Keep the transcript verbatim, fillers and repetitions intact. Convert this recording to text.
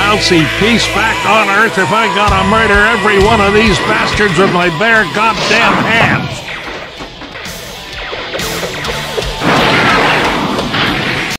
I'll see peace back on Earth if I gotta murder every one of these bastards with my bare goddamn hands.